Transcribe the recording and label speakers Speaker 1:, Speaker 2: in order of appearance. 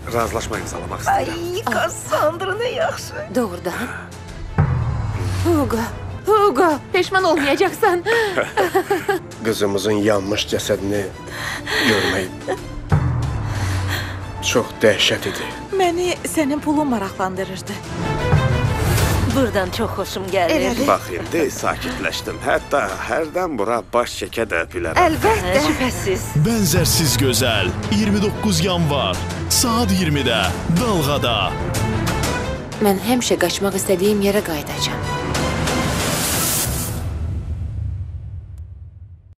Speaker 1: razılaşma imzalamaq istəyirəm.
Speaker 2: Ay, Kassandra ne yaxşı.
Speaker 3: Doğrudan. Hugo, peşman olmayacaksan.
Speaker 4: Qızımızın yanmış cəsədini görmək çox dəhşət idi.
Speaker 2: Məni sənin pulun maraqlandırırdı.
Speaker 5: Buradan çox xoşum gəlir.
Speaker 1: Baxayım, sakitləşdim. Hətta hərdən bura baş çəkə də bilərəm.
Speaker 2: Əlbəttə.
Speaker 5: Şübhəsiz.
Speaker 6: Bənzərsiz gözəl 29 yanvar saat 20-də Dalğada.
Speaker 3: Mən həmişə qaçmaq istədiyim yerə qayıdacağam.